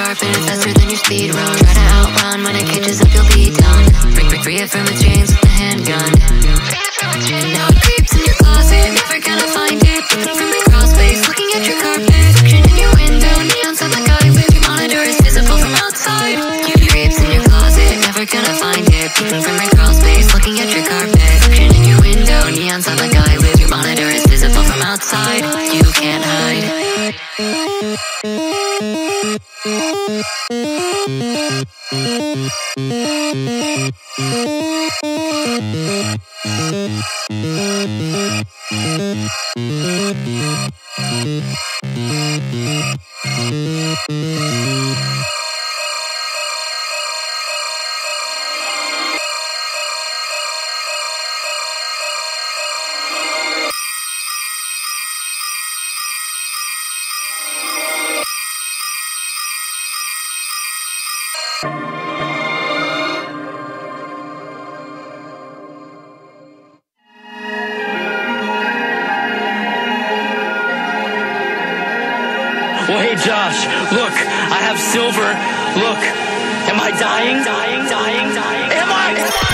sharp and it's faster than your speed run. Try to outrun when it catches up, you'll be done. Free it from its chains with the handgun. Now it creeps in your closet, never gonna find it. Looking from your crawl space, looking at your carpet. Reflection in your window, neon sign the guy with your monitor is visible from outside. You creeps in your closet, never gonna find it. Looking from your crawl space, looking at your carpet. Reflection in your window, neon sign the guy with your monitor is visible from outside. You can't hide. Well, hey, Josh, look, I have silver. Look, am I dying? Am I?